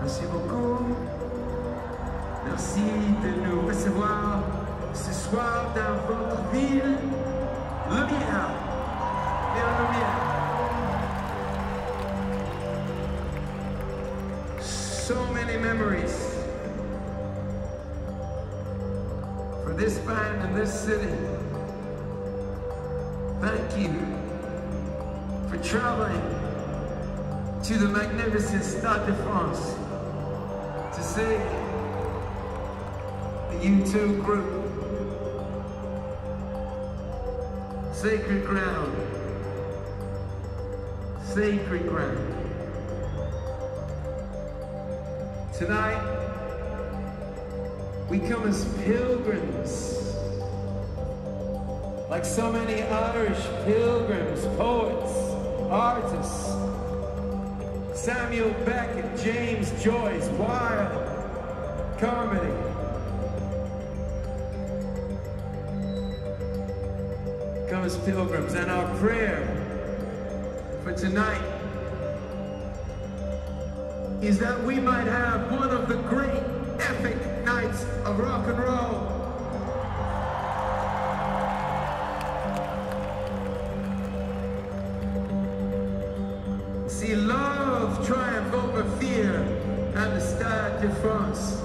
Merci beaucoup. Merci de nous recevoir ce soir dans votre ville, Lumière. Lumière. So many memories for this band and this city. Thank you for traveling to the magnificent Stade de France to see the U2 group. Sacred ground. Sacred ground. Tonight, we come as pilgrims, like so many Irish pilgrims, poets, artists, Samuel Beckett, James Joyce, Wilde, Carmody. Come as pilgrims, and our prayer for tonight is that we might have one of the great epic nights of rock and roll. See love triumph over fear at the Stade de France.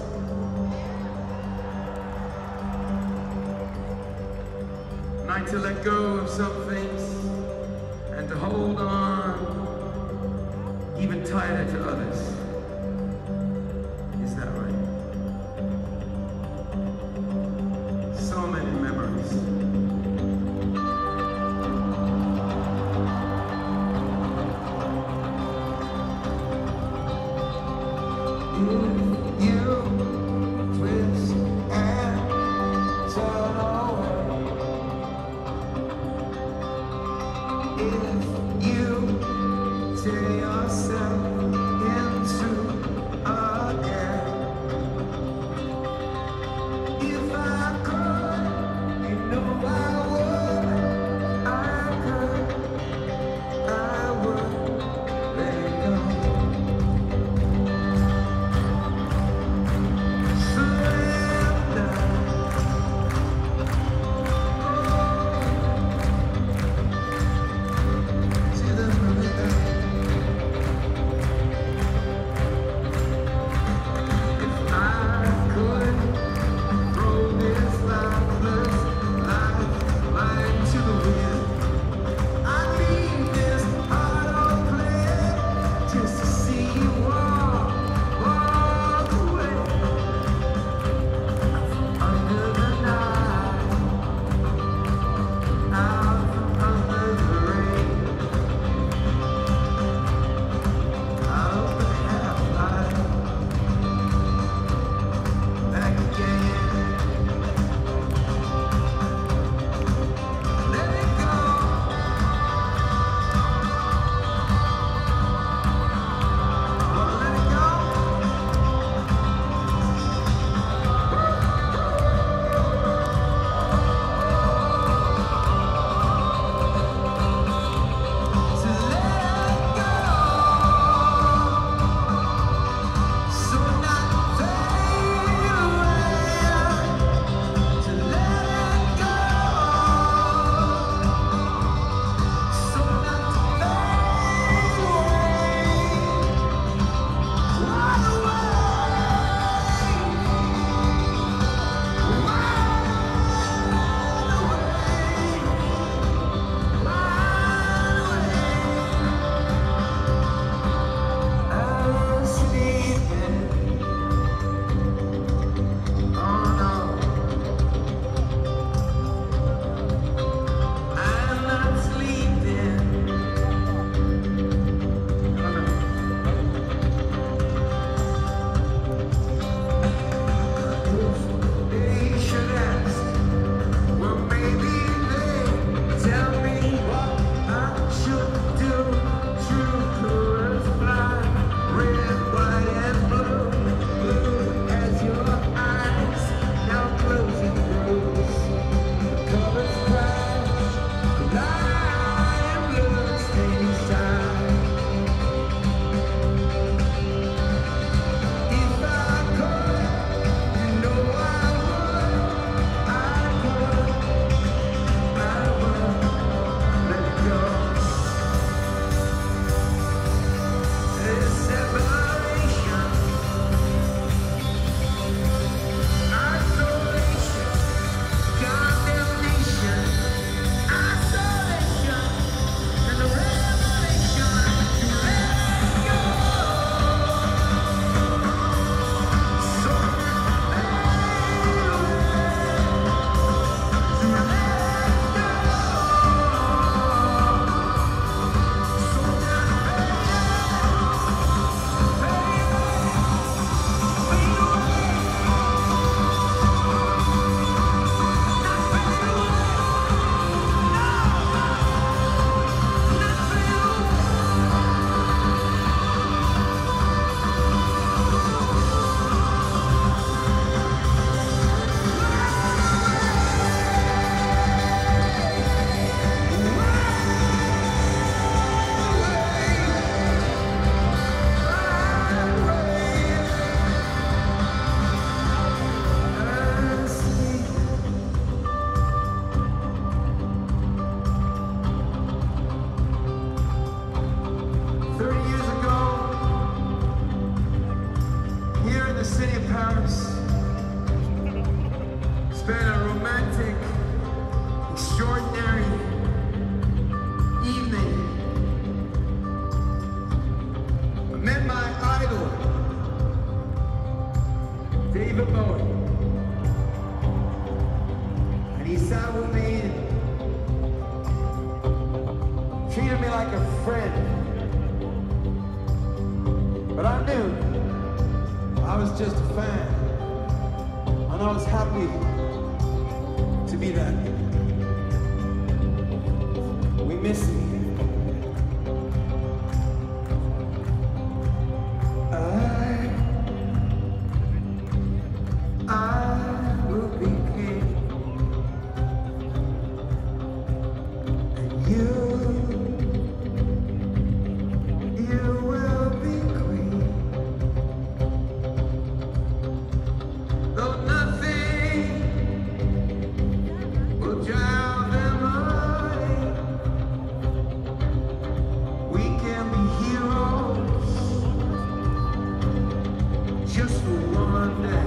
Night to let go of some things and to hold on even tighter to others. Is that right? So many memories. If you twist and turn away, if you tear yourself into a gap, if I could, you know I would let it go. David Bowie. And he sat with me and treated me like a friend. But I knew I was just a fan. And I was happy to be that. We miss you. I will be king, and you will be queen. Though nothing will drown them away, we can be heroes just for one day.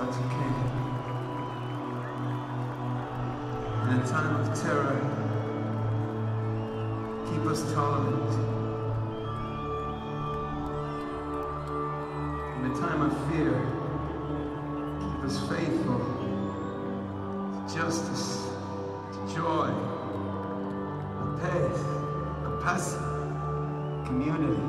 what you can. In a time of terror, keep us tolerant. In a time of fear, keep us faithful to justice, to joy, to peace, compassion, community.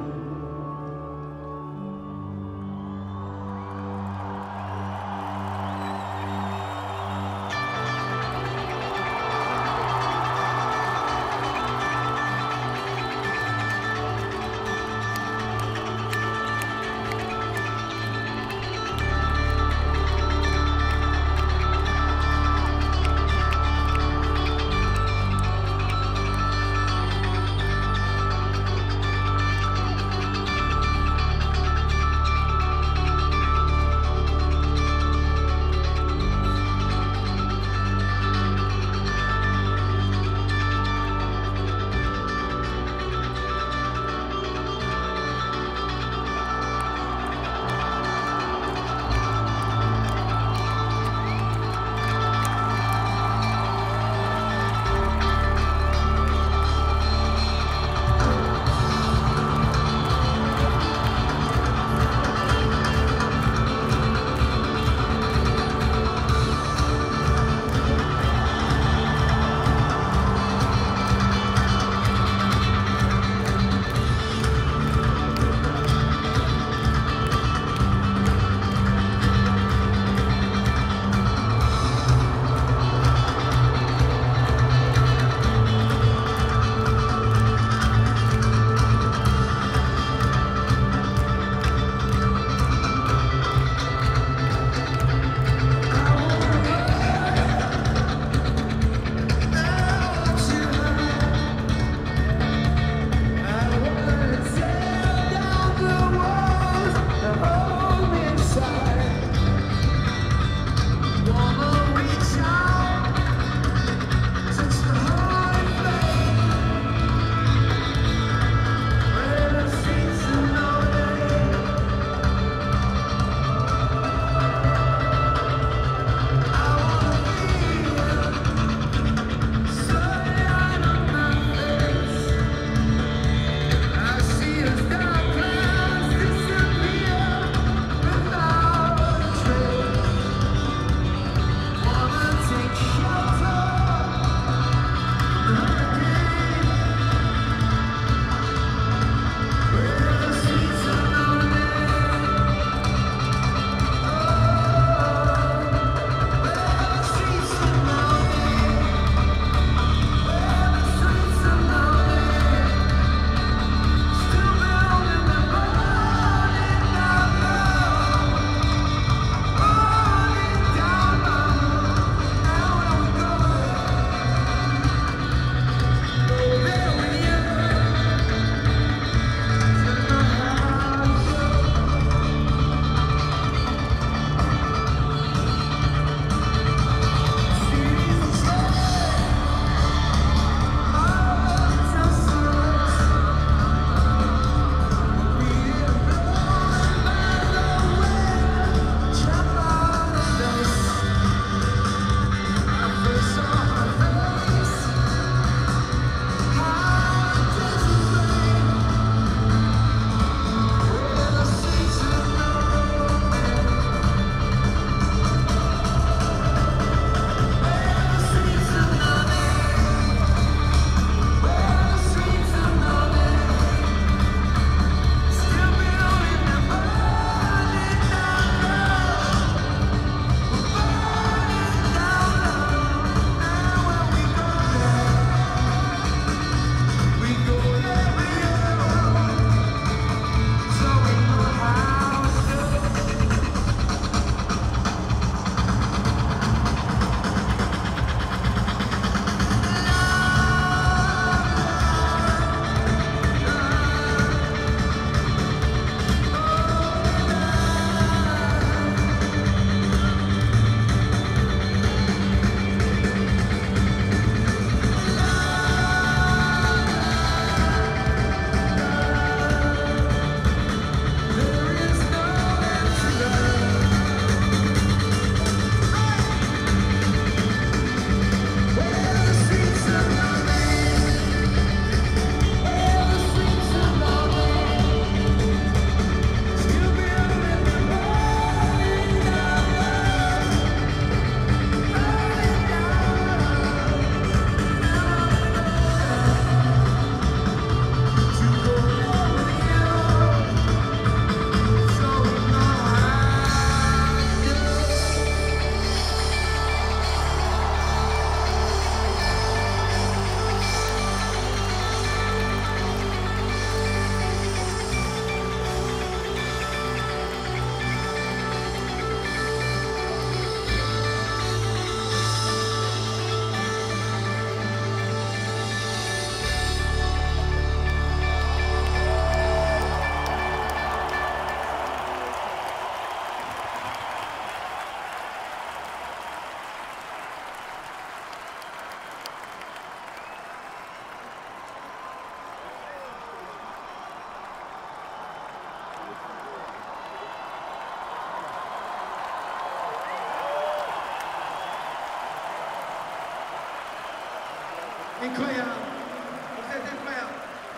incroyable. Vous êtes incroyable.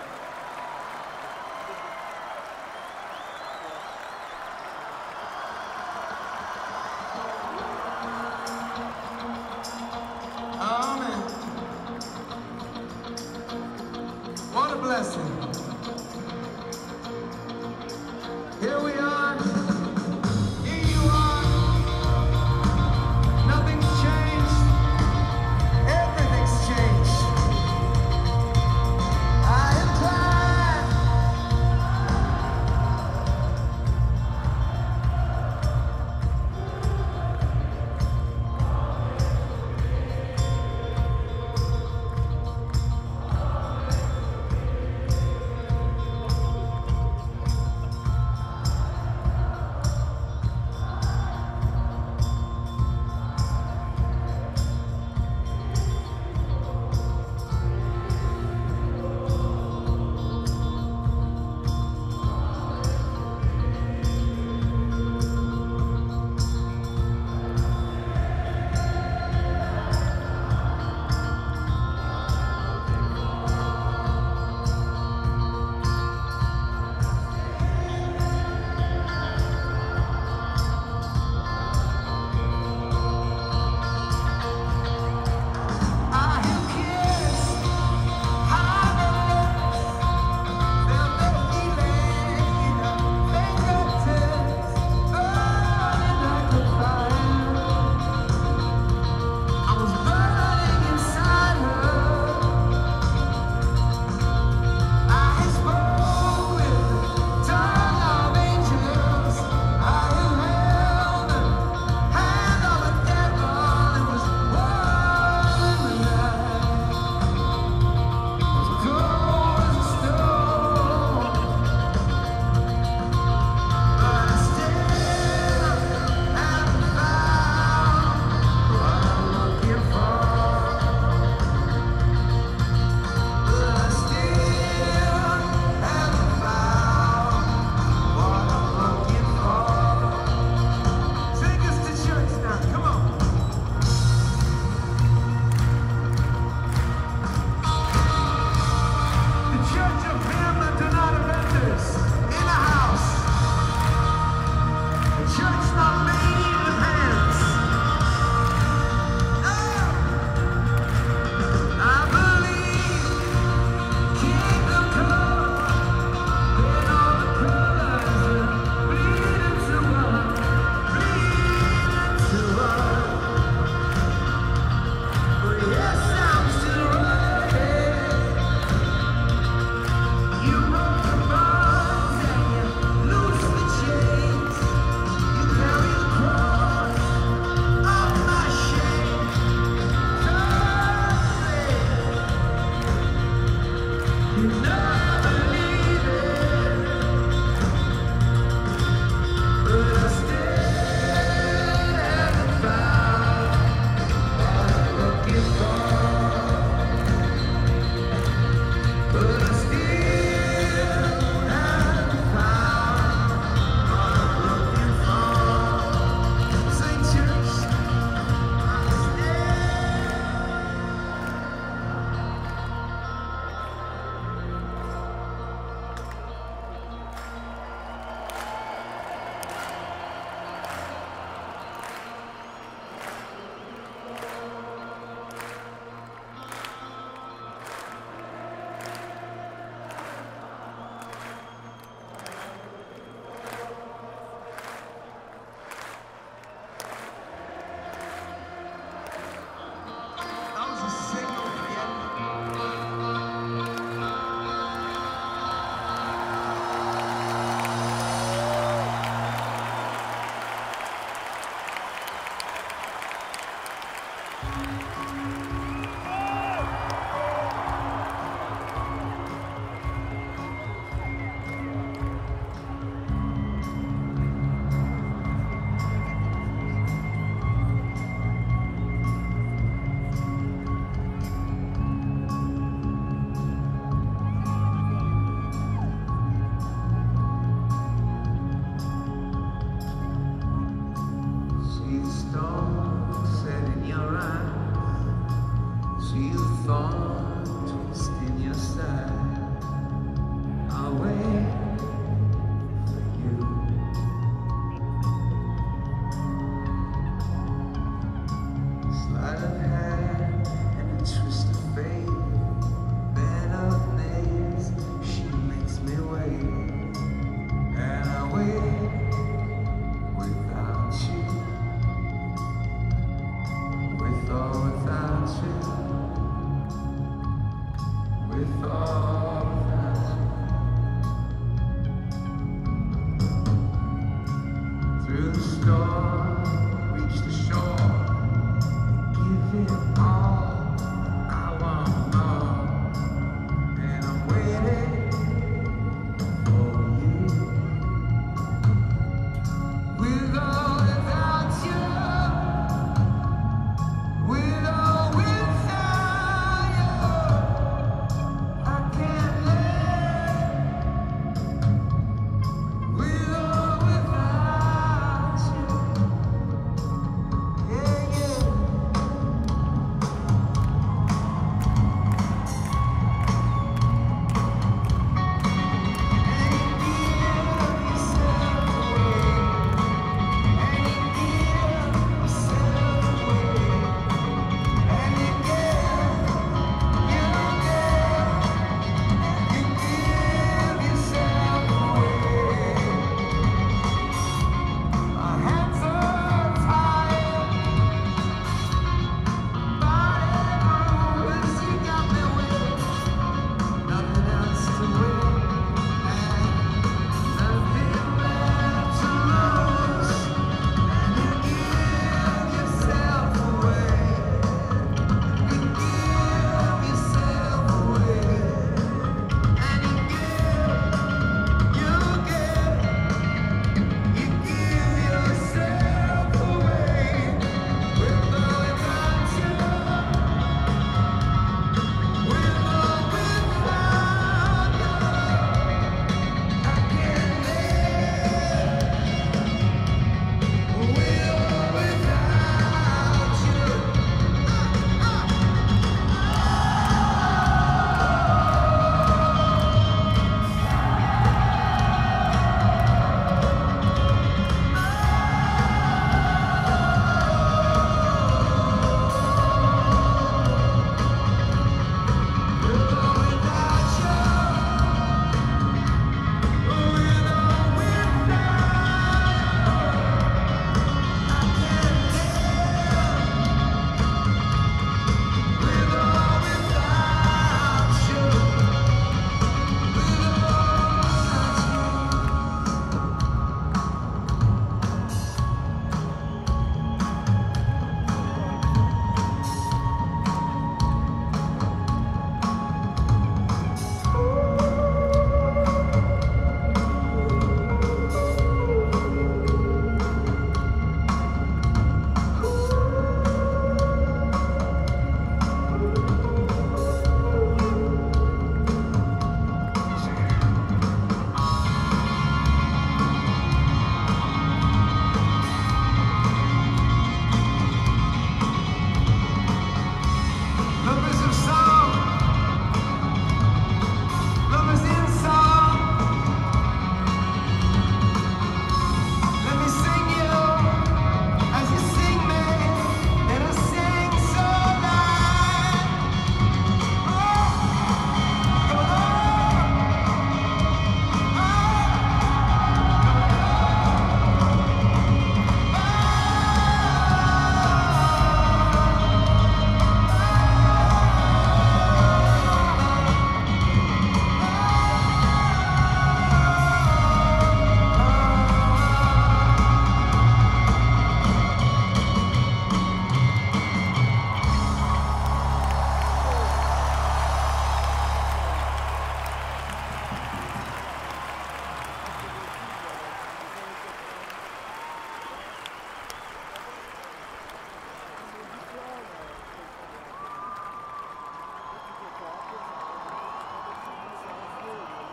Amen. What a blessing. Here we are. Here you are. Nothing's changed. Everything's changed. I am glad.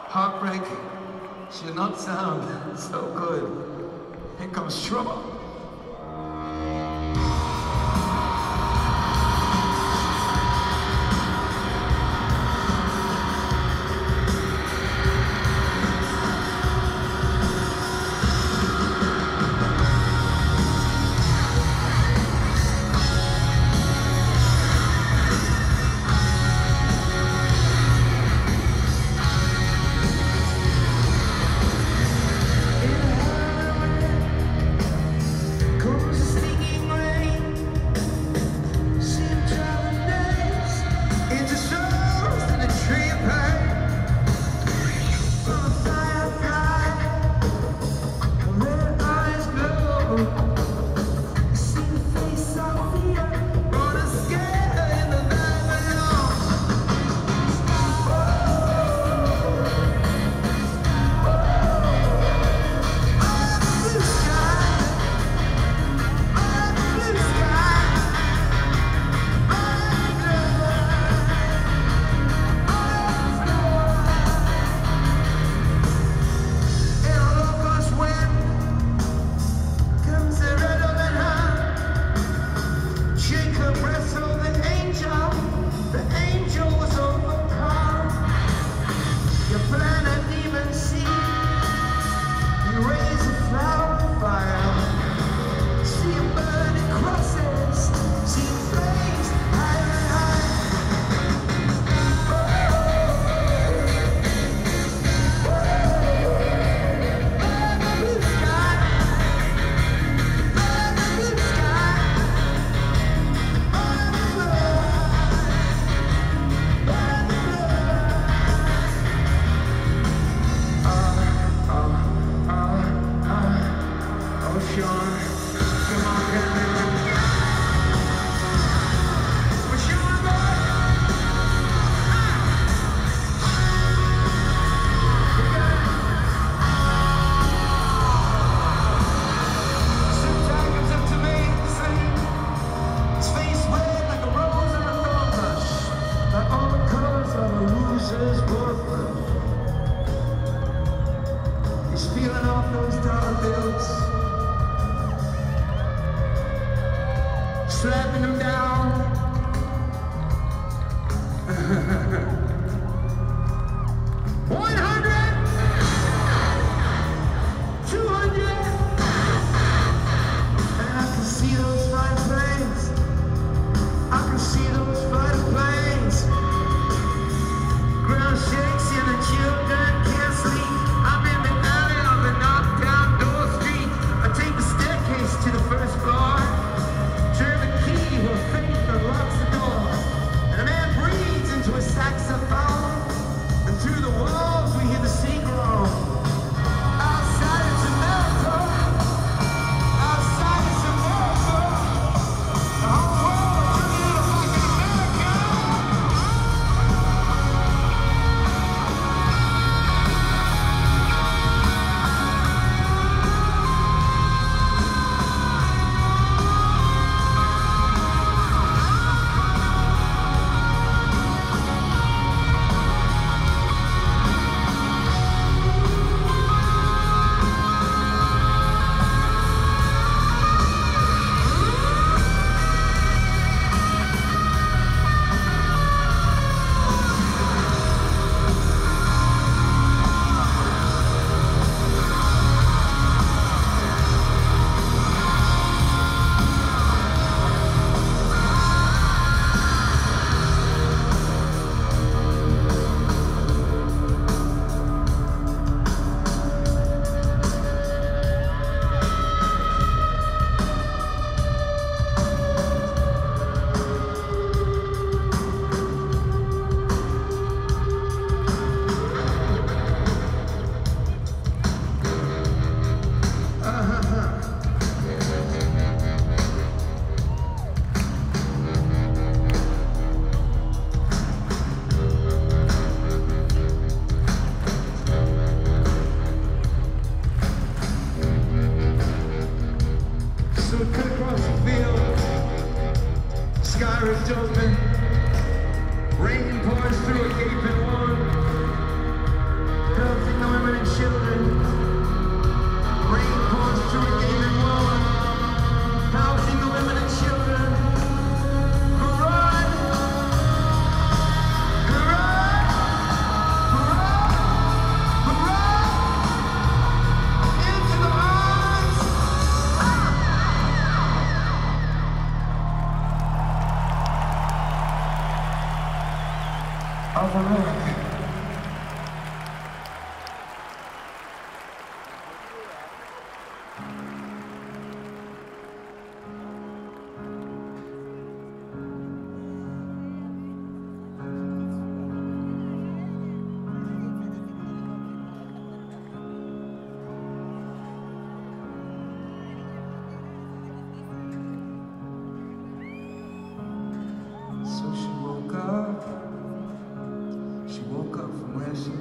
Heartbreak should not sound so good. Here comes trouble.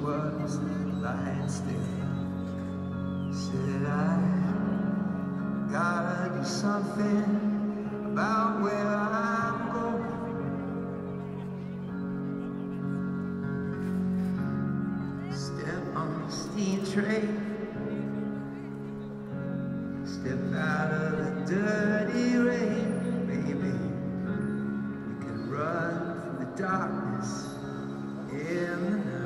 was lying still. Said I gotta do something about where I'm going. Step on the steam train, step out of the dirty rain, baby. We can run from the darkness in the night.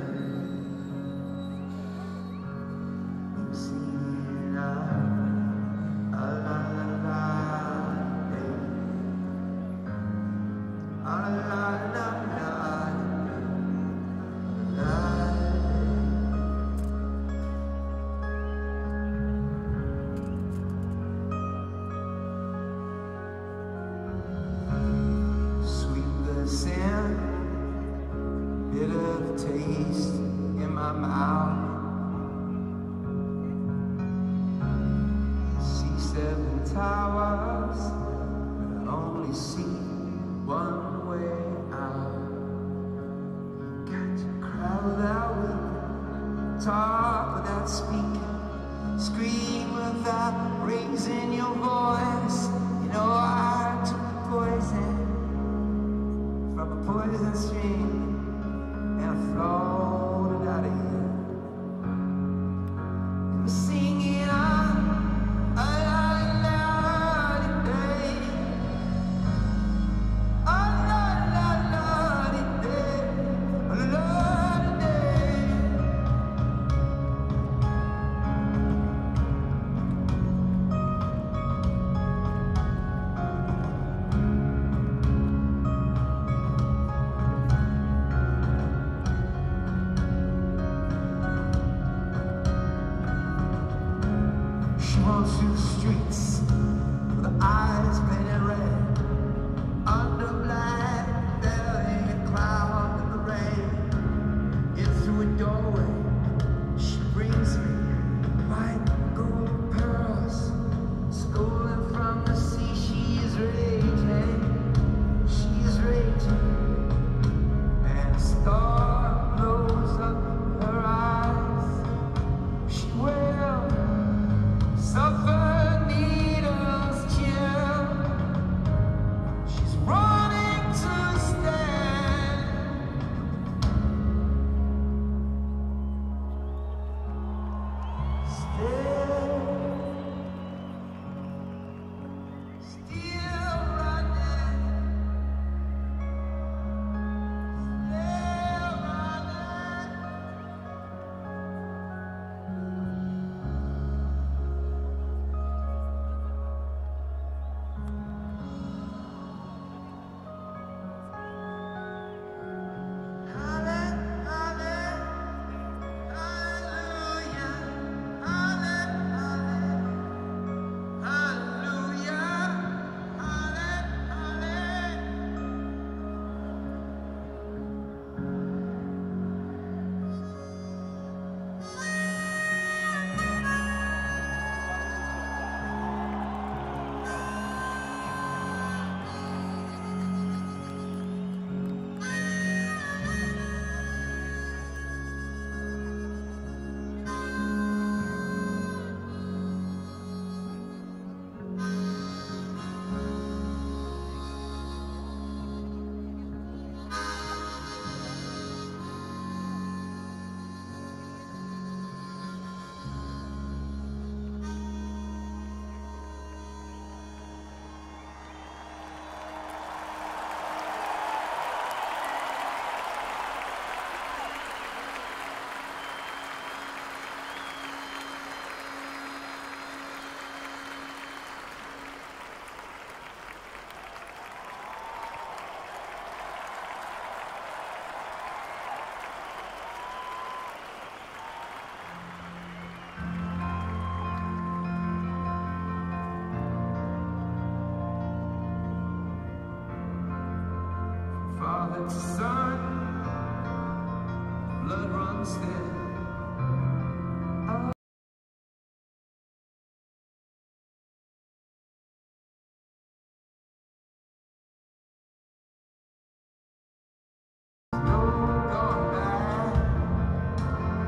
Bitter taste in my mouth. See 7 towers, but I only see one way out. Got to cry without weeping, talk without speaking, scream without raising your voice. You know I took the poison from a poison stream, and I floated out of here. And singing on a lonely day, a lonely day, a lonely day. She walks through the streets with her eyes painted red, under black velvet cloud in the rain. In through a doorway, she brings me white gold pearls, stolen from the sea. She is raging, and a star blows up her eyes. She will suffer needles chill. She's running to stand. Still running. Father to son, blood runs thin. No going back.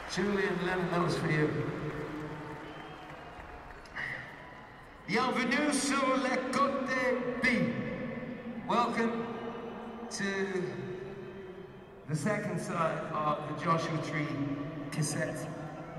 Julian Lennon, that was for you. Bienvenue sur le côté B. Welcome to the second side of the Joshua Tree cassette.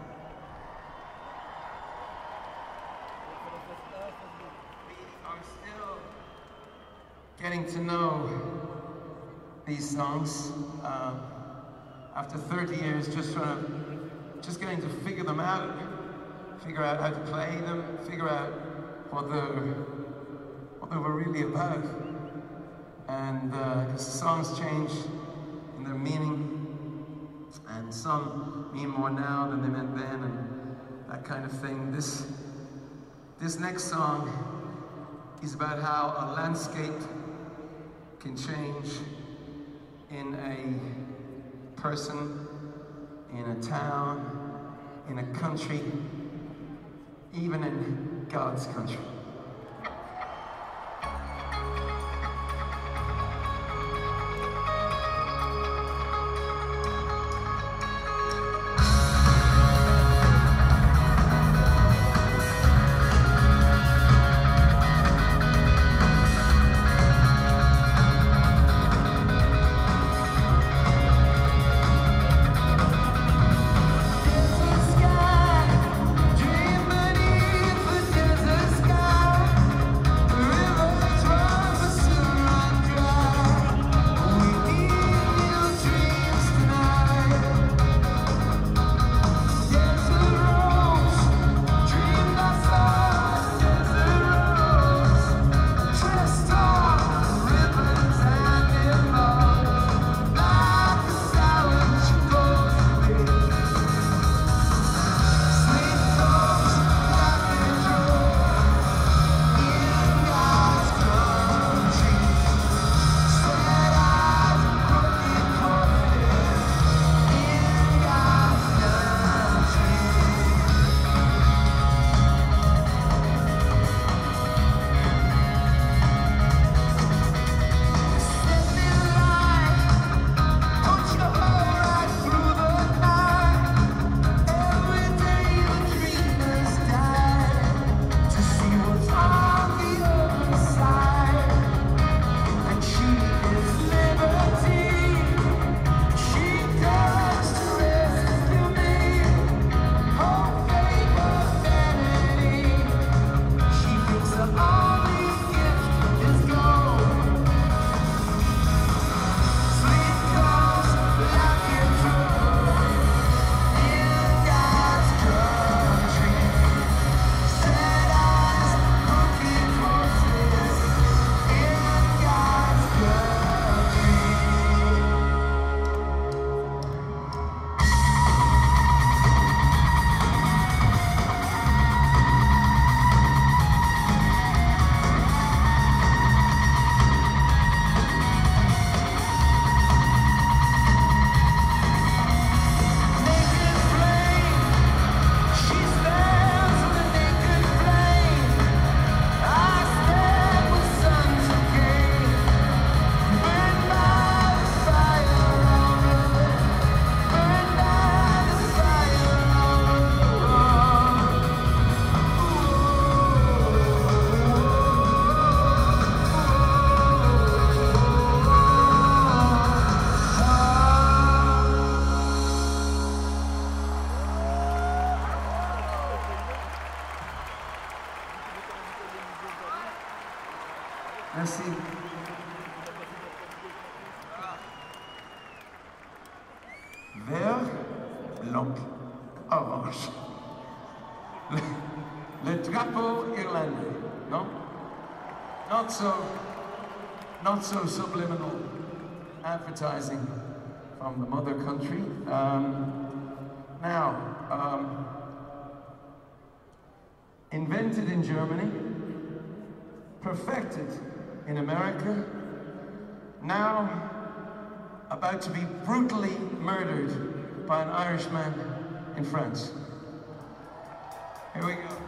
We are still getting to know these songs after 30 years, just getting to figure them out, figure out how to play them, figure out what they were really about. And because the songs change in their meaning, and some mean more now than they meant then, and that kind of thing. This next song is about how a landscape can change in a person, in a town, in a country, even in God's country. Merci. Vert, blanc, orange. Le drapeau irlandais, no? Not so subliminal advertising from the mother country. Invented in Germany, perfected in America, now about to be brutally murdered by an Irishman in France. Here we go.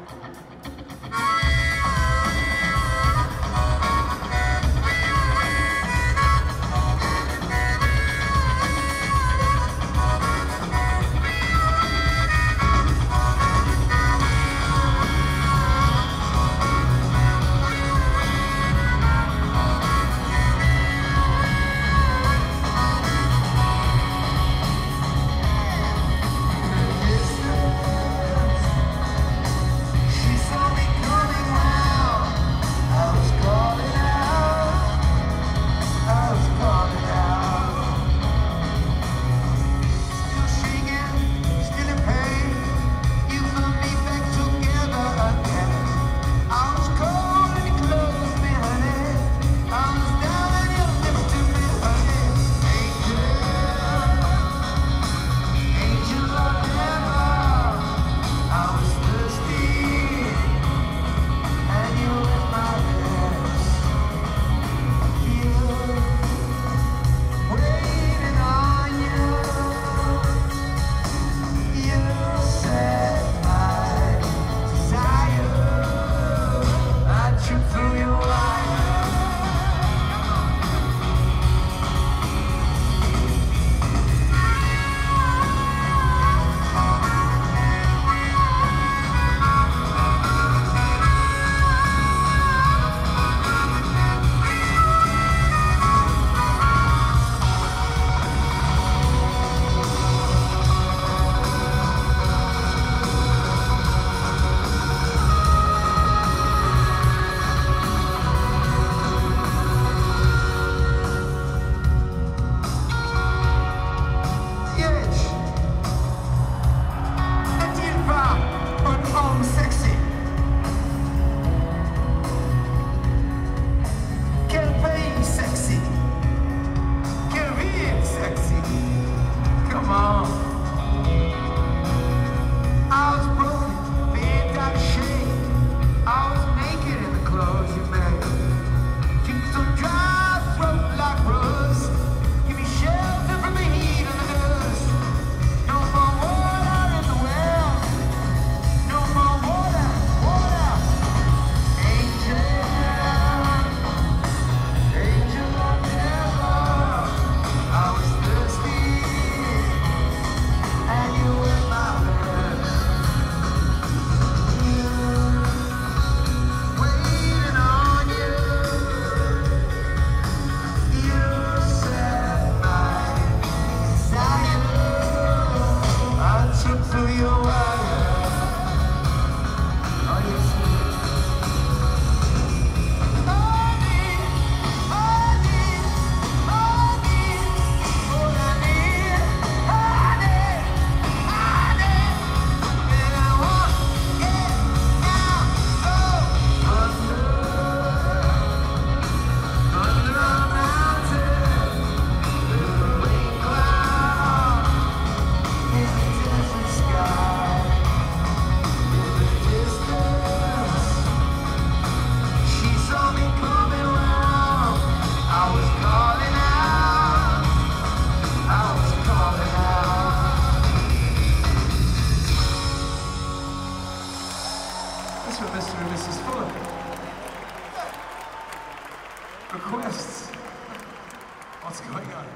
What's going on?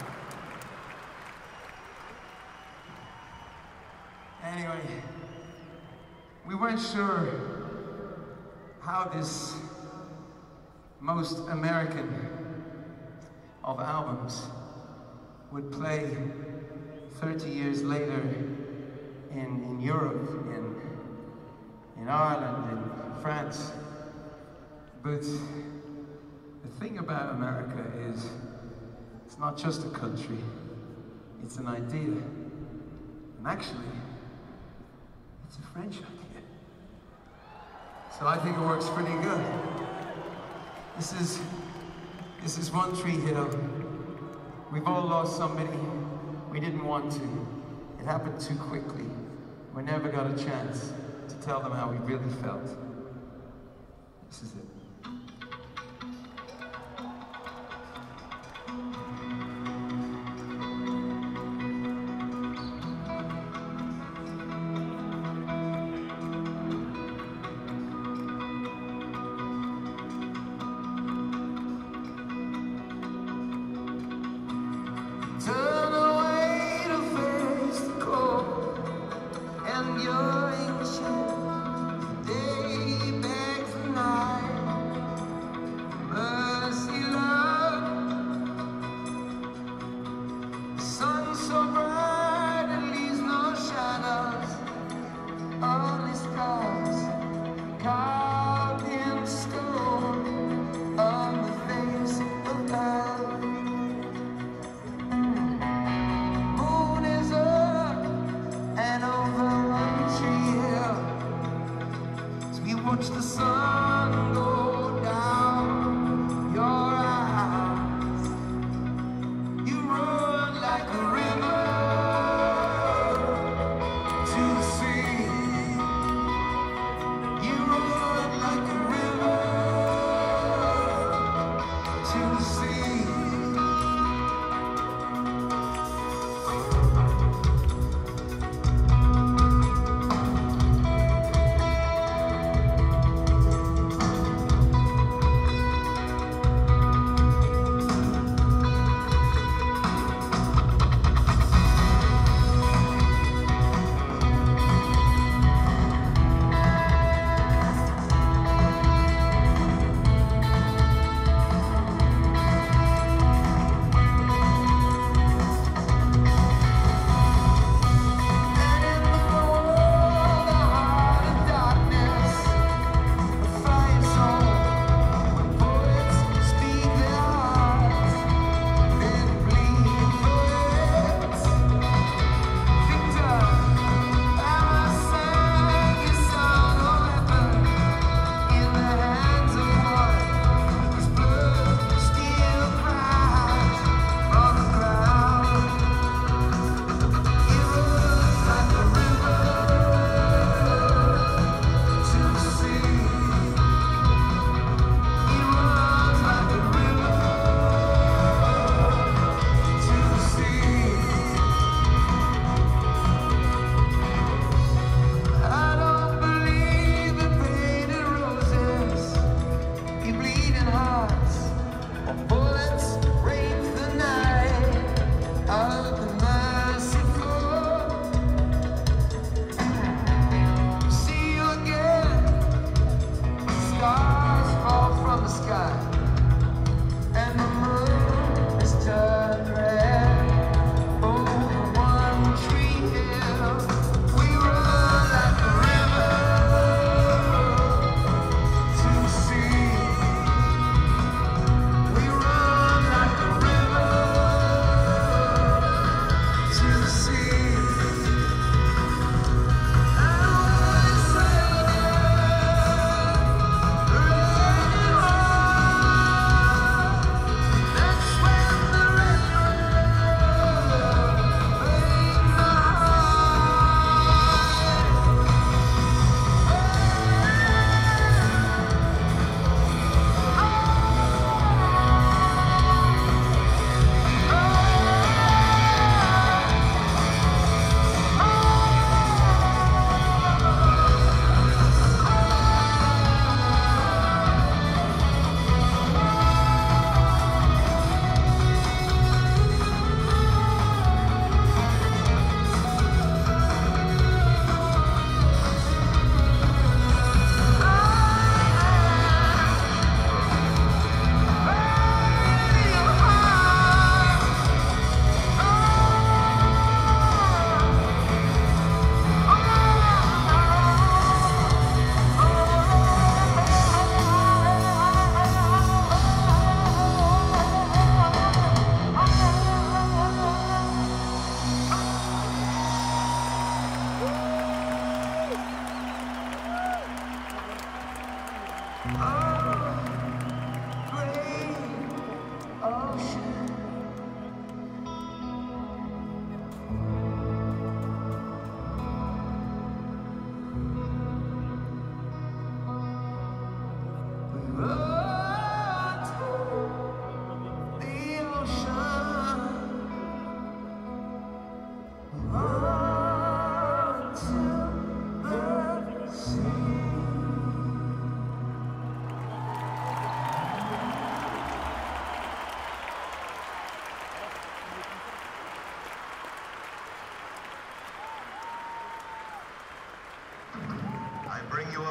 Anyway, we weren't sure how this most American of albums would play 30 years later in Europe, in Ireland, in France. But the thing about America is it's not just a country, it's an idea. And actually, it's a French idea. So I think it works pretty good. This is One Tree Hill. We've all lost somebody we didn't want to. It happened too quickly. We never got a chance to tell them how we really felt. This is it. Turn away to face the cold, and you're anxious. The day begs the night.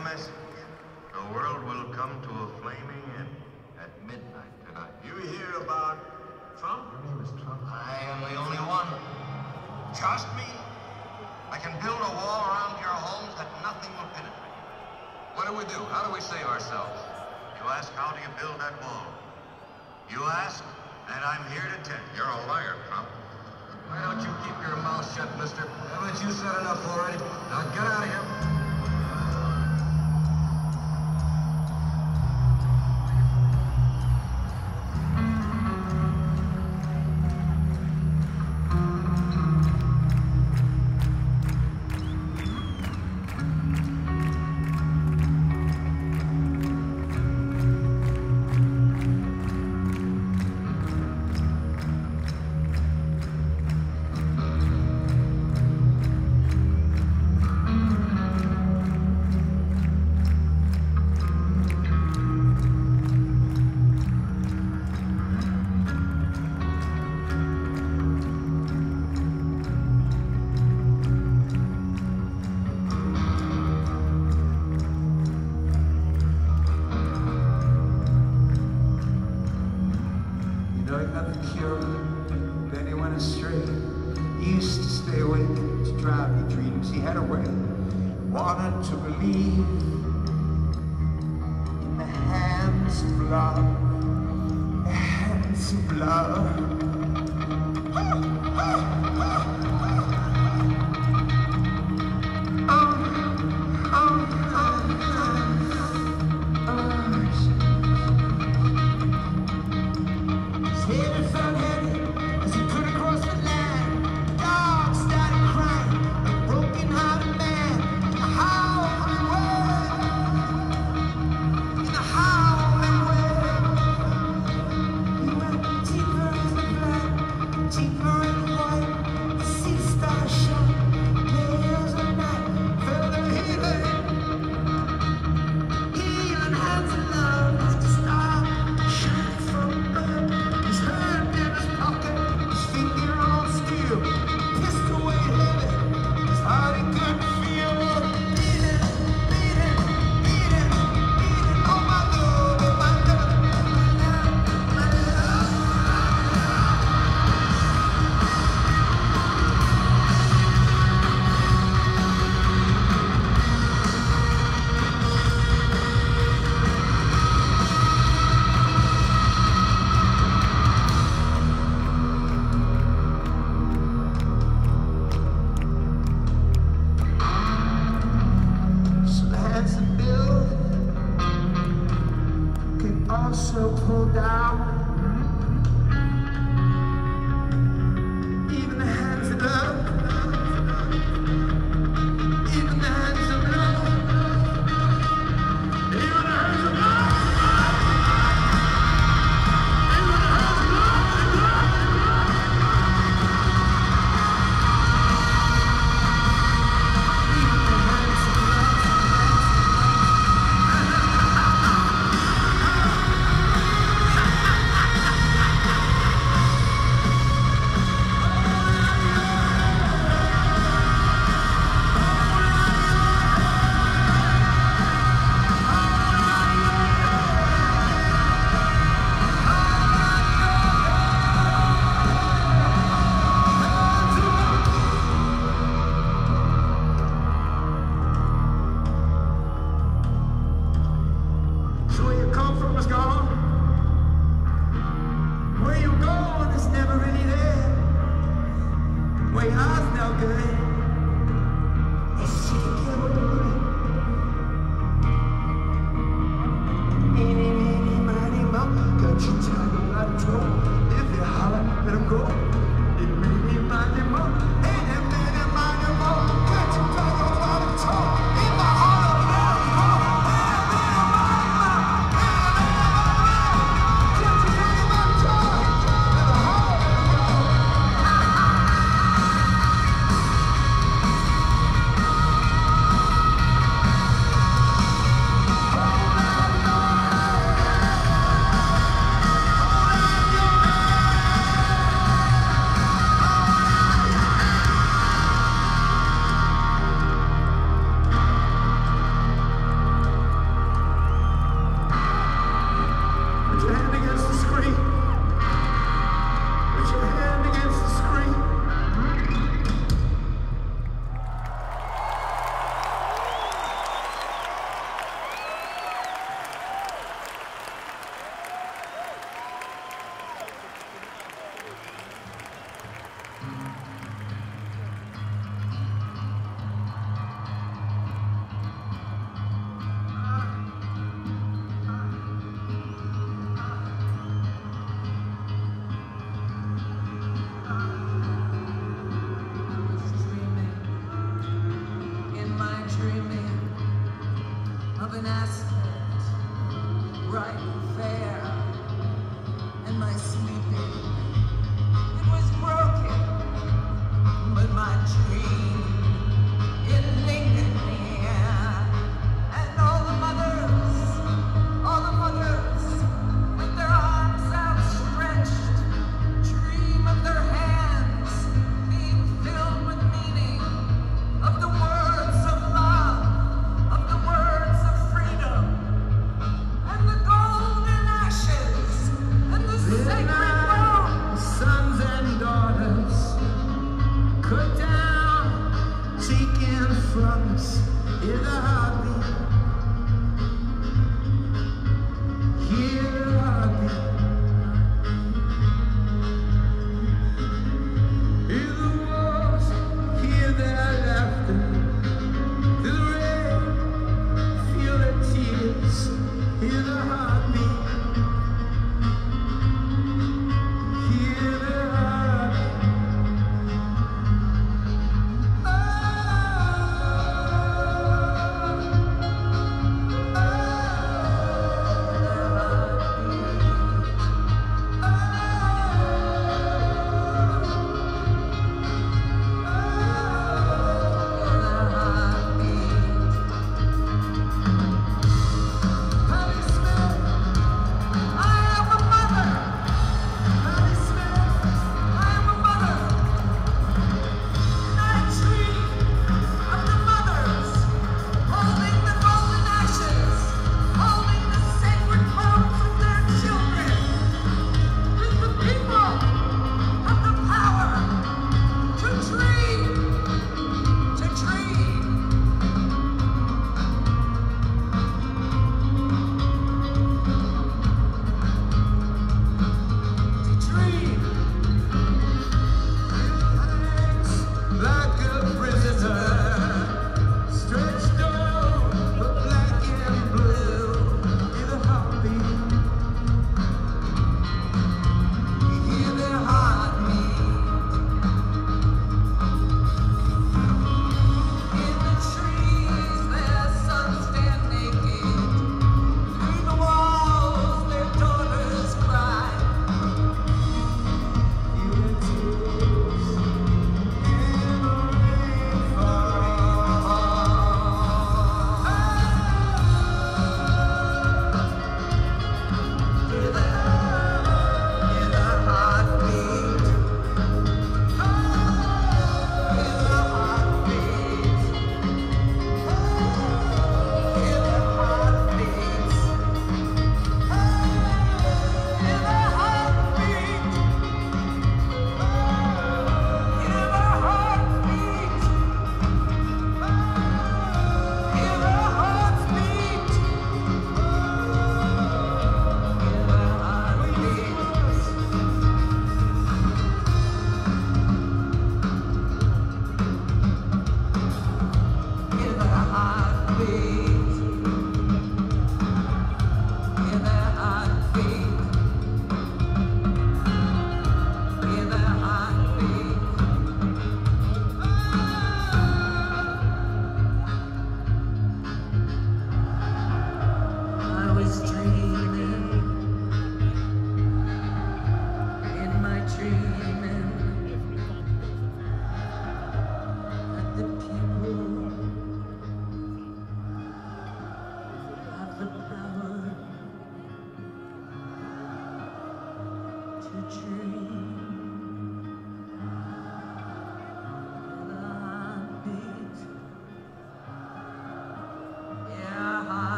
a message. The world will come to a flaming end at midnight tonight. You hear about Trump? Your name is Trump? I am the only one. Trust me. I can build a wall around your homes that nothing will penetrate. What do we do? How do we save ourselves? You ask, how do you build that wall? You ask, and I'm here to tell you. You're a liar, Trump. Why don't you keep your mouth shut, mister? Haven't you said enough already? Now get out of here. Wanted to believe in the hands of love, the hands of love. His head is unheaded as he put across the land. The dog started crying, a broken-hearted man. Also pull down even the hands of love, even the hands of love, even the hands of love, even the hands of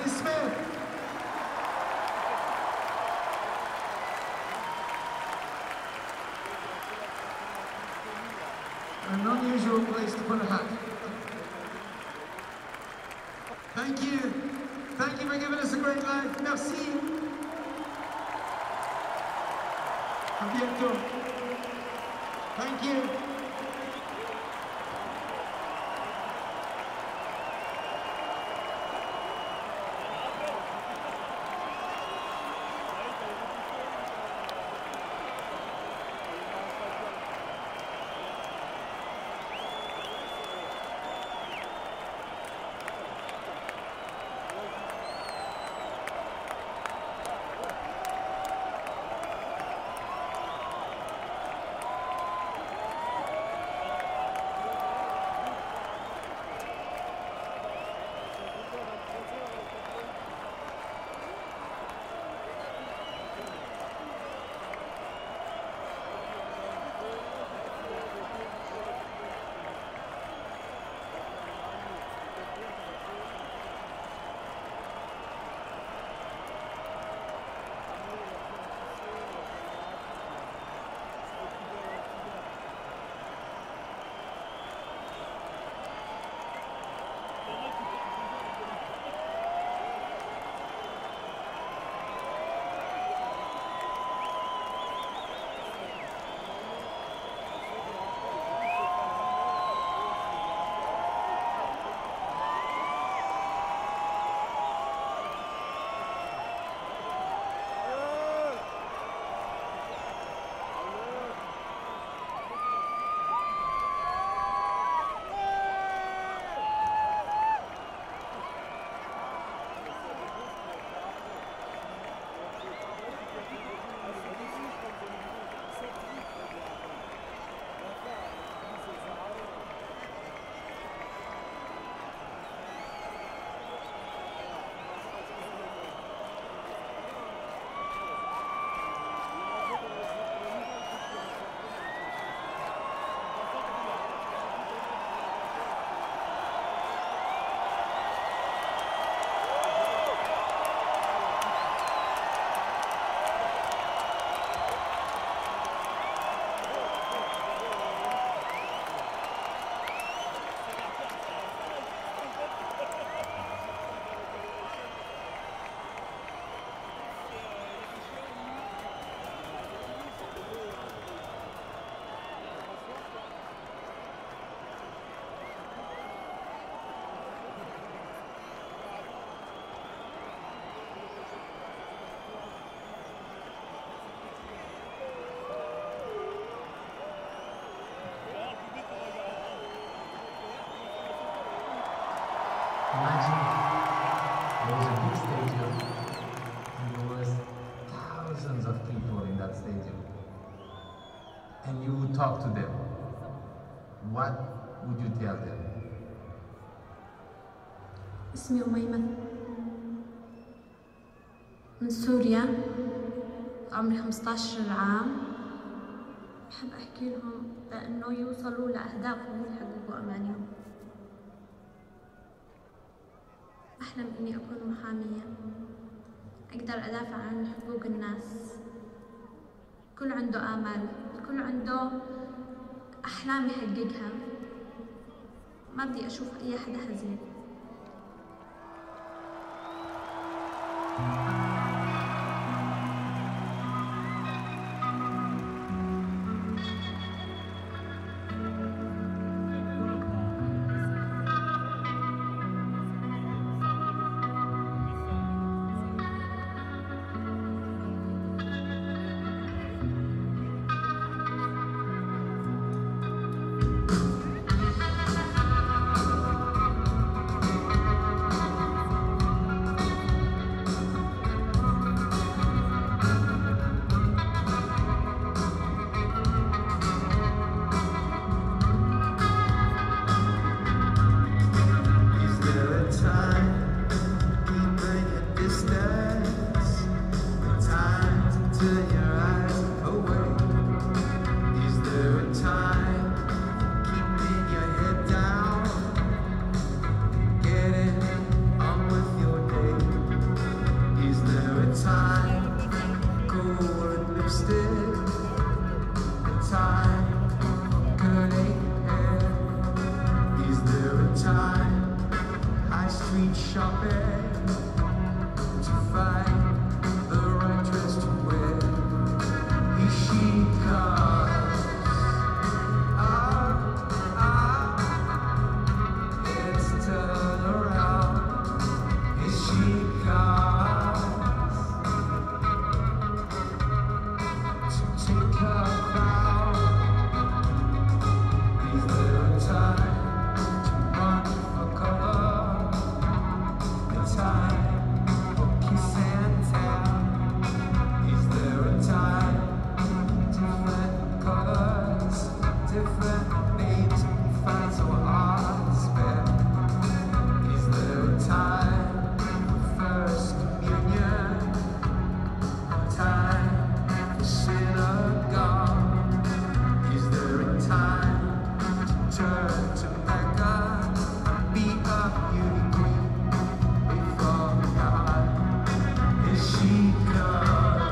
Andy Smith. An unusual place to put a hat. Thank you. Thank you for giving us a great life. Merci. A bientôt. Thank you. Imagine there was a big stadium and there was thousands of people in that stadium. And you would talk to them. What would you tell them? اسمي أميمة من سوريا، عمري 15 عام. بحب أحكي لهم لأنه يوصلوا لأهدافهم ويحققوا أمانيهم. أحلم إني أكون محامية، أقدر أدافع عن حقوق الناس. الكل عنده آمال، الكل عنده أحلام يحققها. ما بدي أشوف أي حدا حزين. time for curly hair? Is there a time high street shopping to find the right dress to wear? Here she comes. Let's turn around. Here she comes to take her crown. Is there a time to run for cover? A time for kiss and tell? Is there a time? Different colors, different names, find so hard to spell. Is there a time for first communion? A time for synagogue? Is there a time to turn to Mecca and be a beauty queen before God? Here she comes.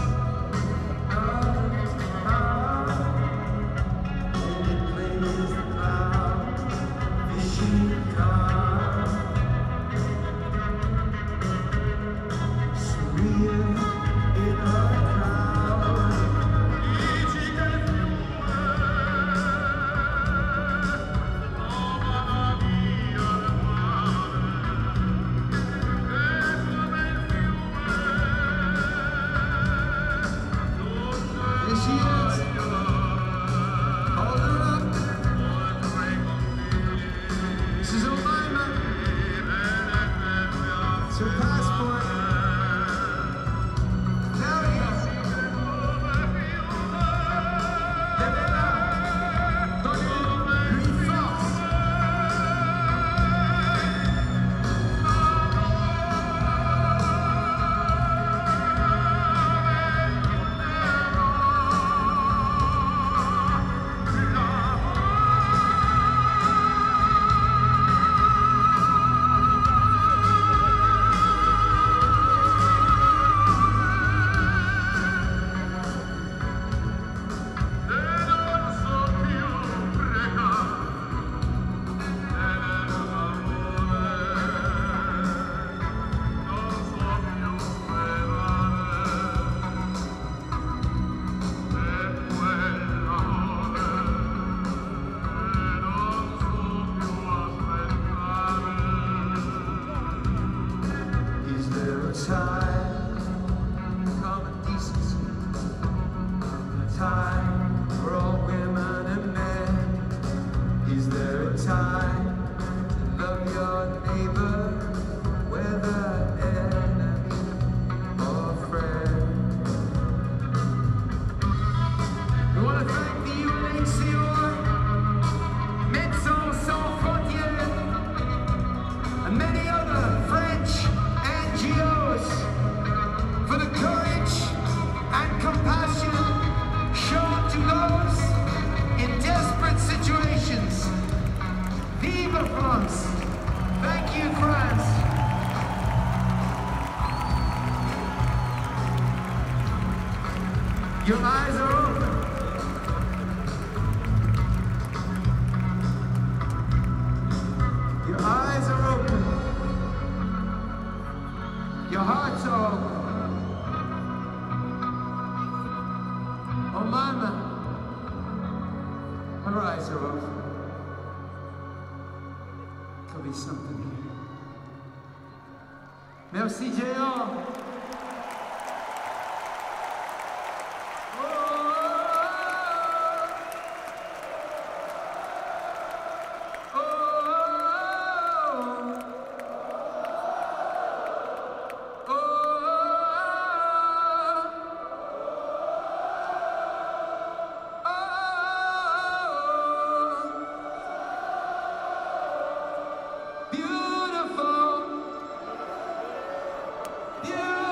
Your eyes are open. Your eyes are open. Your hearts are open. Oh, mama, her eyes are open. Could be something here. Merci, J.R. Beautiful.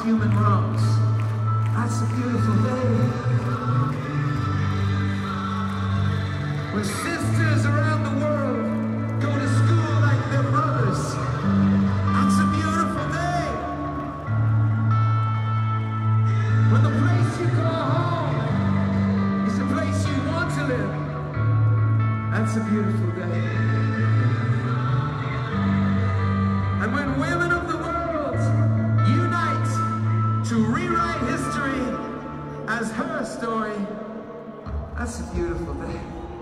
human wrongs. That's a beautiful day. When sisters around the world go to school like their brothers, that's a beautiful day. When the place you call home is the place you want to live, that's a beautiful day. And when women of the world unite to rewrite history as her story, that's a beautiful day.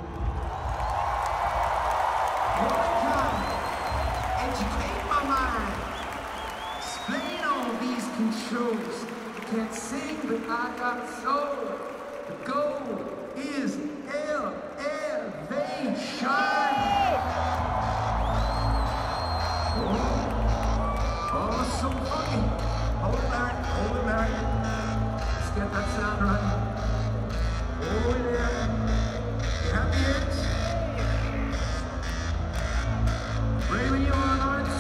Womankind, educate my mind, explain all these controls. I can't sing, but I got soul. The goal is elevation. Oh, so funky. Hold it, Mary. Hold it, Mary. Let's get that sound right. Hold it there. You happy, Edge? Ready when you are, Lawrence?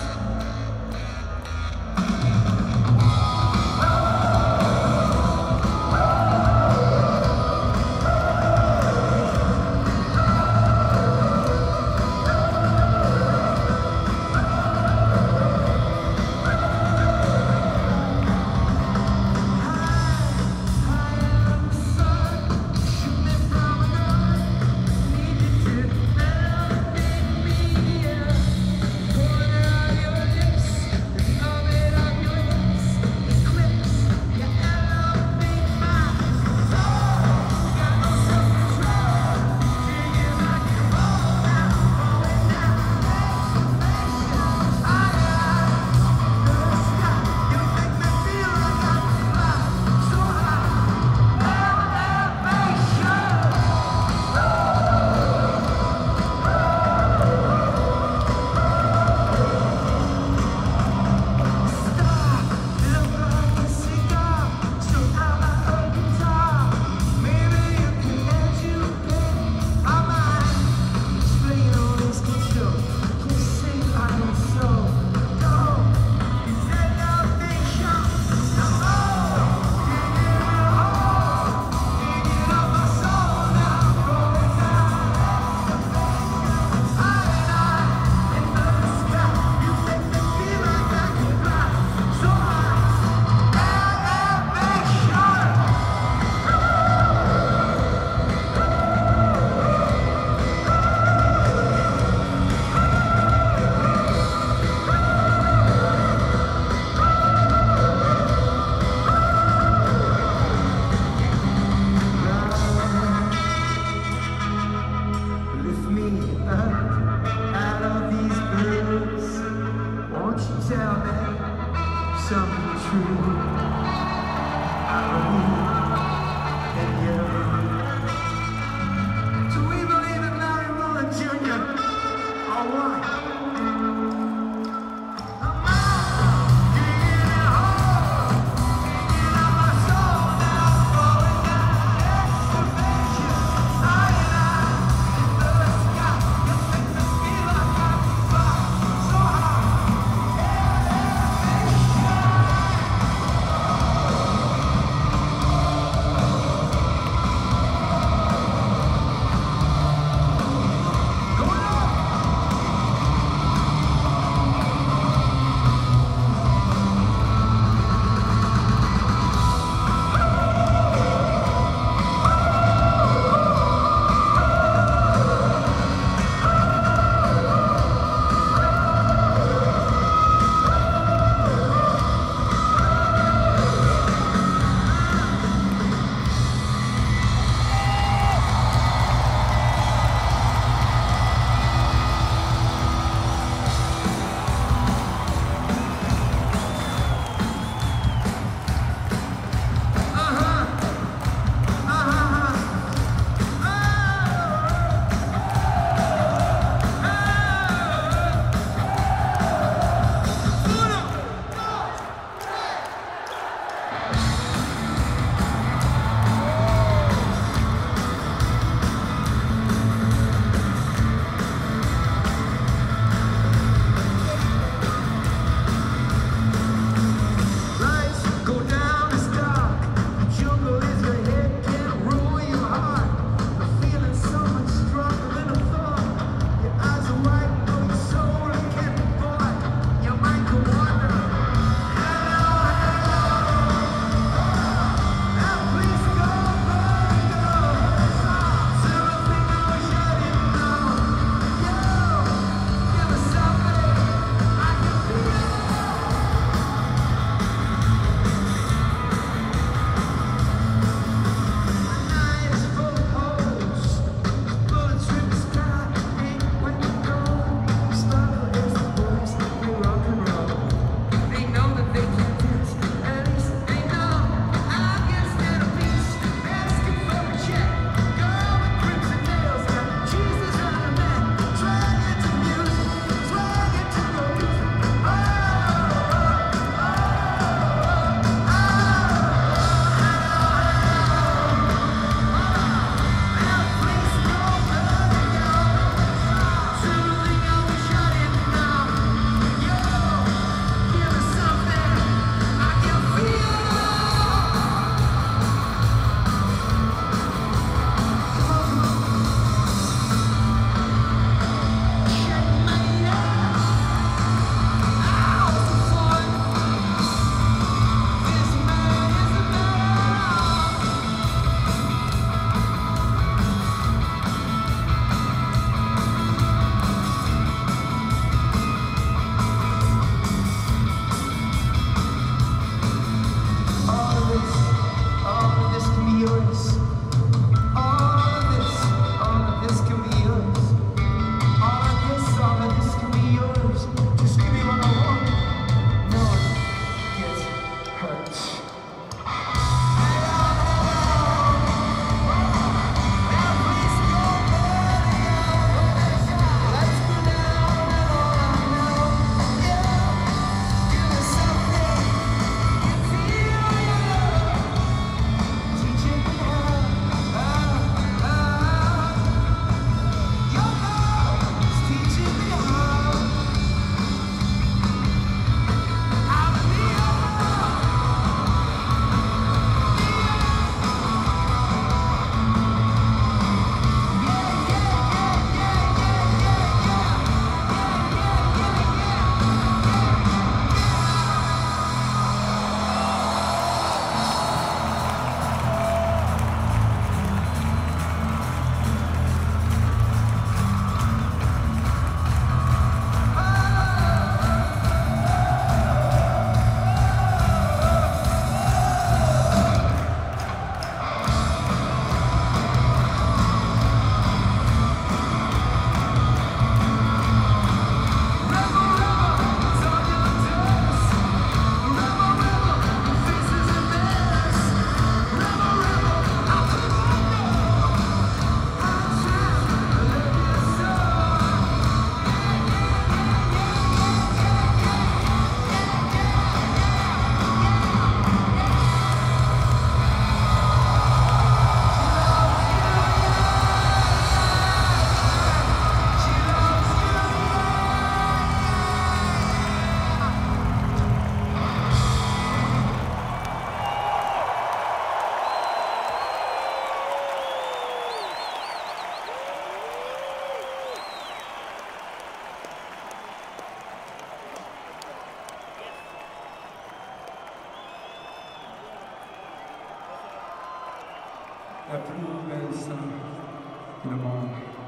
la plus belle femme du monde.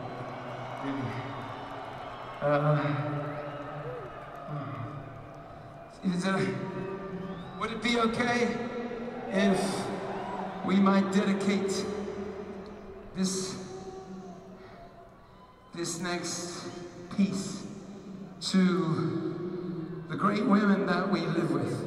Would it be okay if we might dedicate this next piece to the great women that we live with?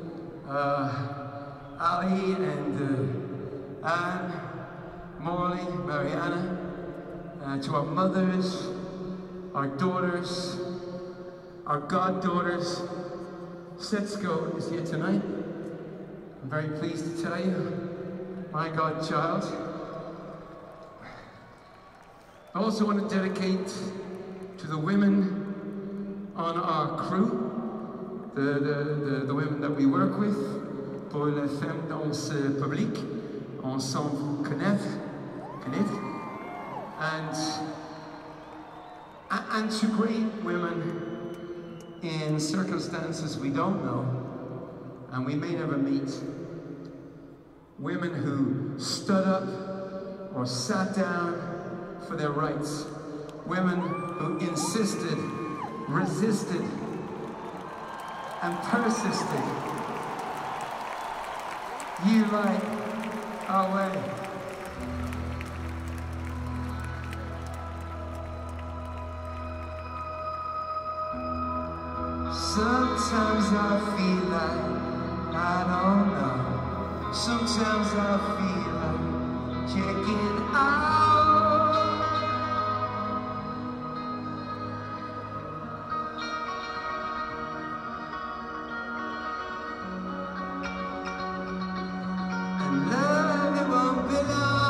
Ali and Anne, Morley, Mariana, to our mothers, our daughters, our goddaughters. Setsko is here tonight. I'm very pleased to tell you, my godchild. I also want to dedicate to the women on our crew, the women that we work with. Pour les femmes dans ce public, on s'en vous connaît, and to great women in circumstances we don't know and we may never meet. Women who stood up or sat down for their rights. Women who insisted, resisted, and persisted. You light our way. Sometimes I feel like I don't know. Sometimes I feel like checking out. And love, it won't be long.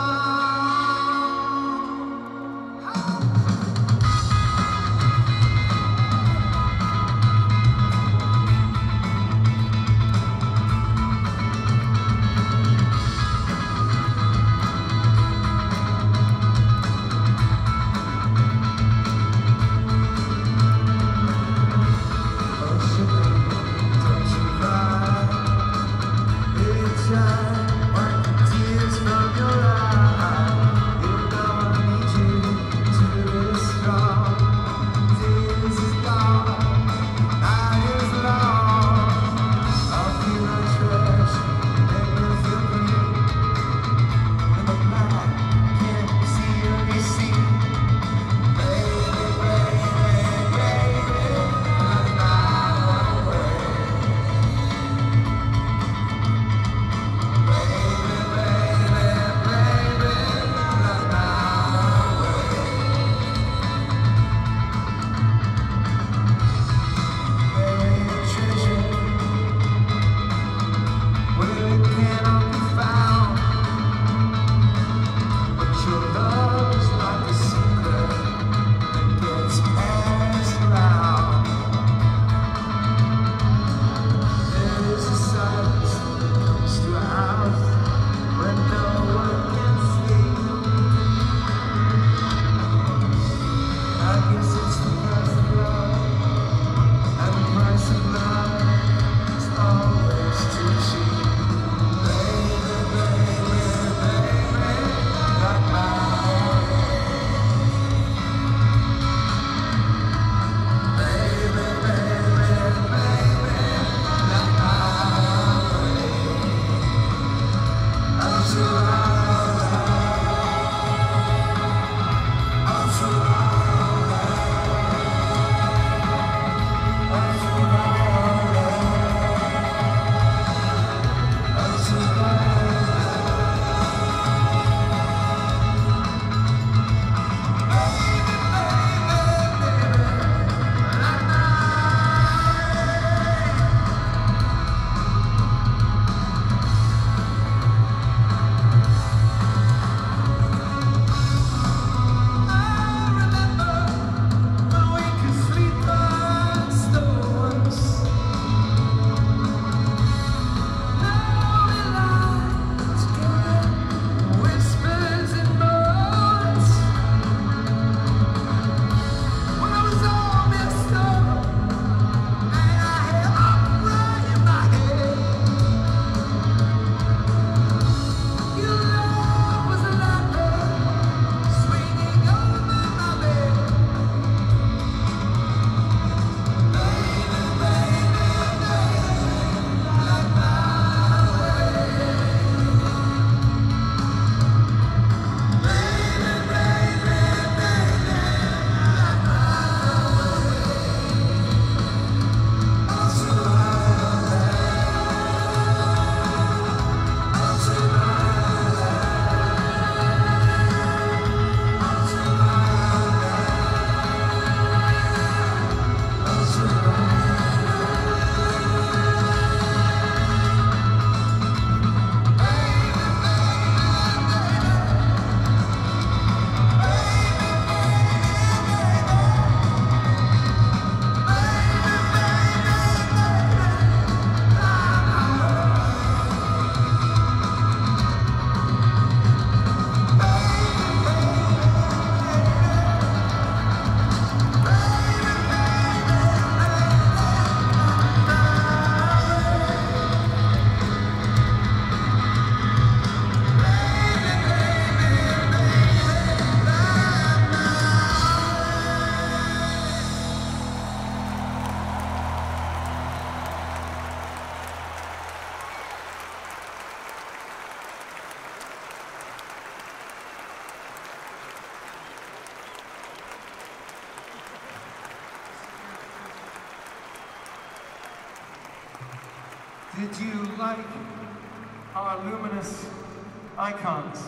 Did you like our luminous icons?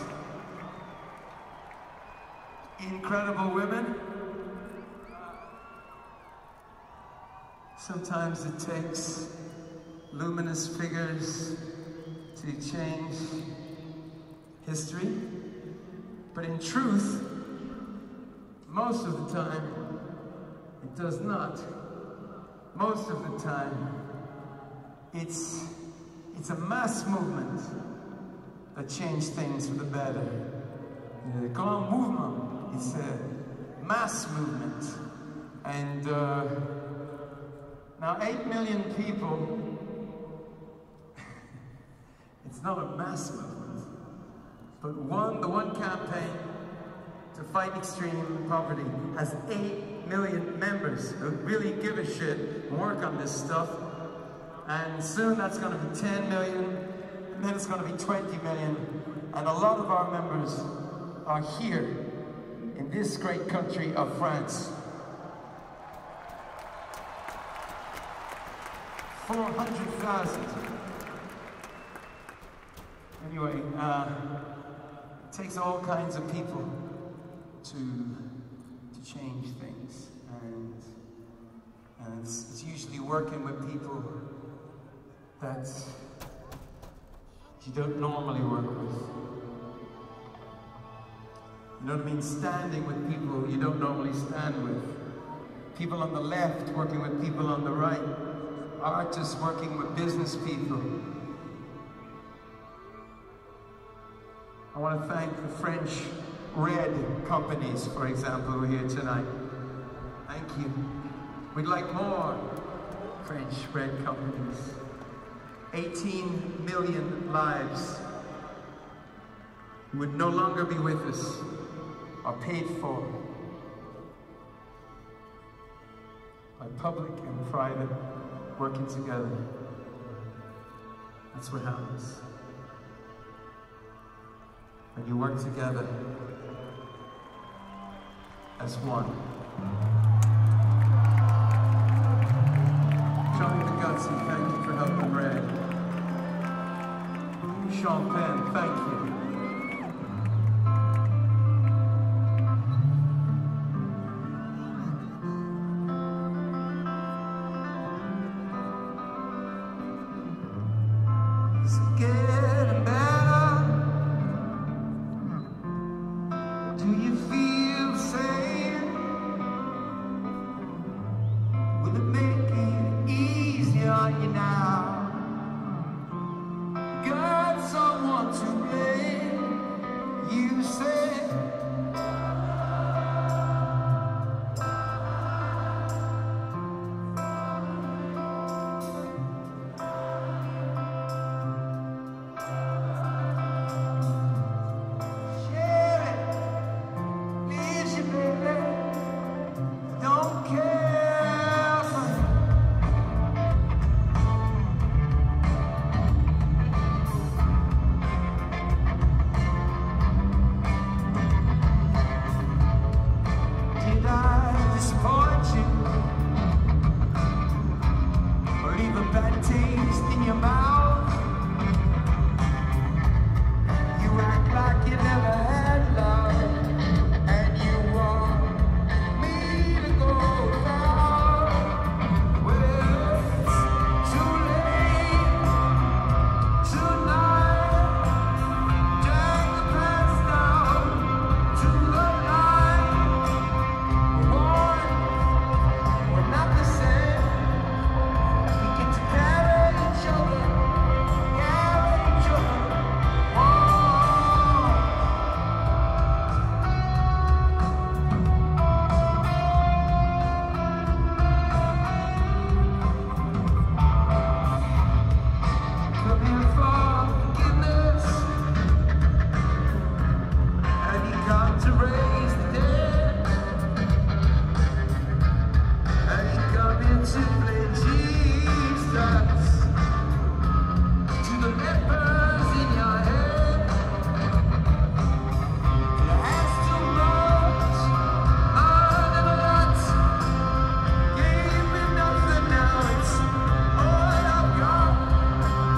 Incredible women. Sometimes it takes luminous figures to change history, but in truth, most of the time, it does not. Most of the time, it's a mass movement that changed things for the better. The Grand Mouvement is a mass movement. And now 8 million people, it's not a mass movement, but the one campaign to fight extreme poverty has 8 million members who really give a shit and work on this stuff. And soon that's going to be 10 million, and then it's going to be 20 million. And a lot of our members are here in this great country of France. 400,000. Anyway, it takes all kinds of people to change things, and it's usually working with people that you don't normally work with. You know what I mean? Standing with people you don't normally stand with. People on the left working with people on the right. Artists working with business people. I want to thank the French Red companies, for example, who are here tonight. Thank you. We'd like more French Red companies. 18 million lives would no longer be with us are paid for by public and private working together. That's what happens when you work together as one. Johnny Bugatti, thank you for helping Red. Sean Penn, thank you. It's getting better. Do you feel the same? Will it make it easier on you now? Got someone to blame, you say. Share it, leaves you, baby. Don't care for it. Did I disappoint you? Or leave a bad taste in your mouth? You act like you never had love, and you want me to go down. Well, it's too late tonight. Drag the past down to the night. We're not the same. We get to carry each other, carry each other. Come here for forgiveness. Have you come to raise the dead? Have you come here to play Jesus to the lepers in your head? You ask too much, I never got. Gave me nothing, now it's all I've got.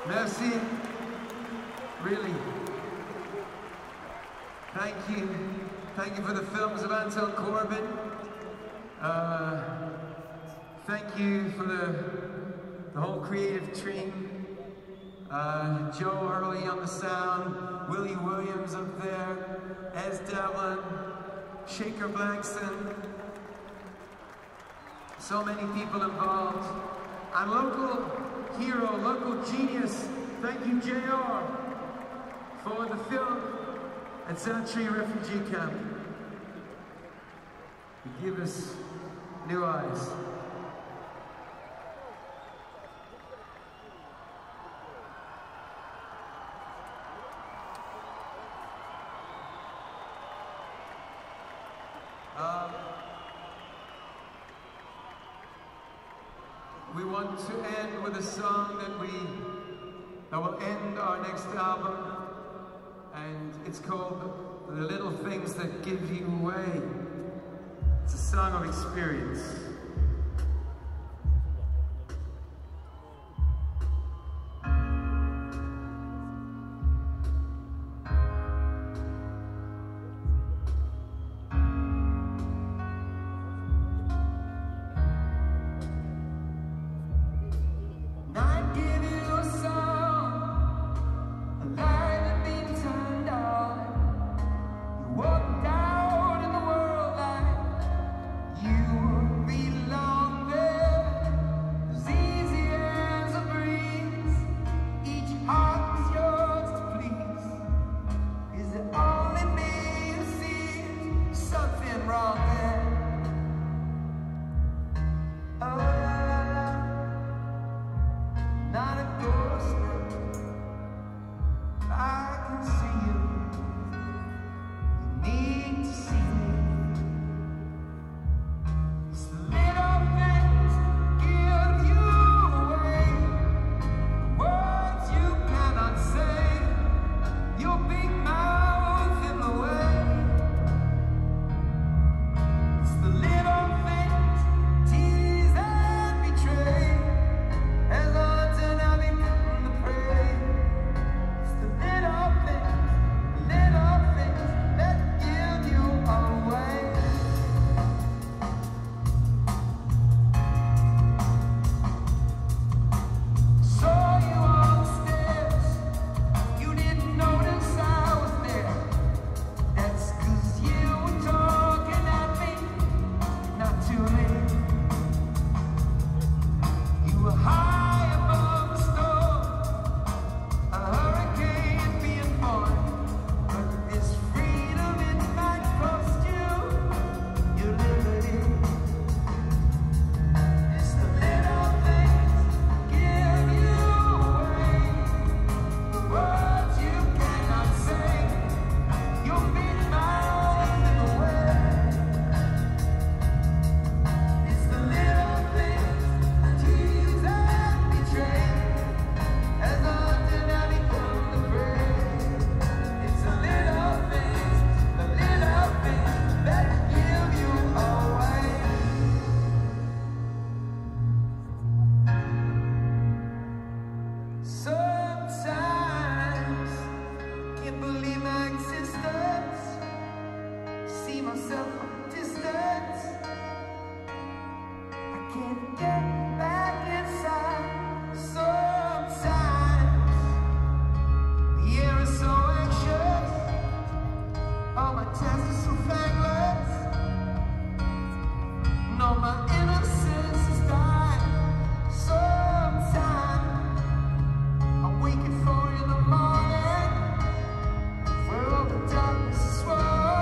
Merci. Really. Thank you. Thank you for the films of Anton Corbijn. Thank you for the whole creative team. Joe Hurley on the sound, Willie Williams up there, Ez Devlin, Shaker Blackson. So many people involved. And local hero, local genius, thank you JR for the film at Zantri Refugee Camp. You give us new eyes. We want to end with a song that will end our next album, and it's called The Little Things That Give You Away. It's a song of experience.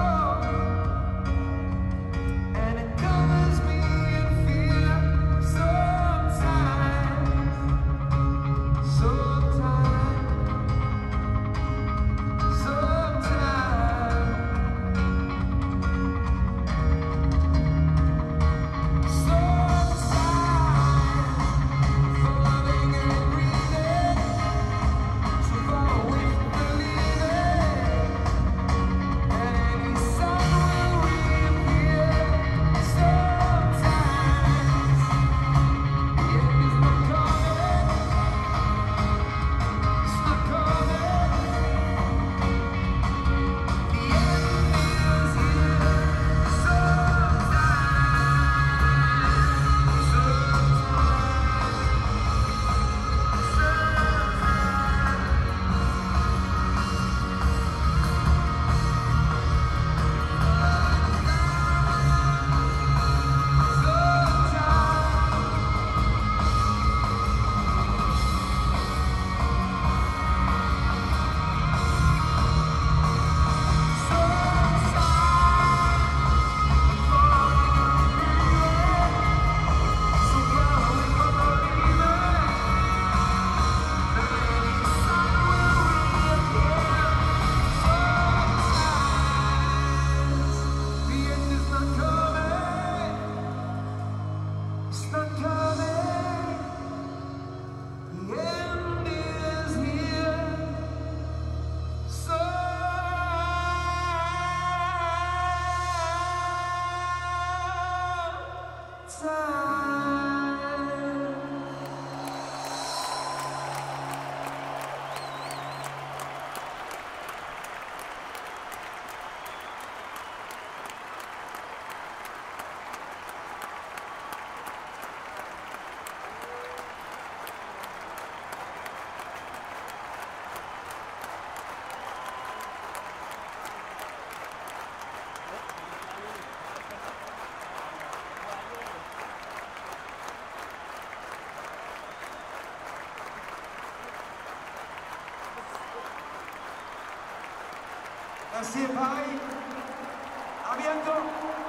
So Grazie Pai. A bientôt.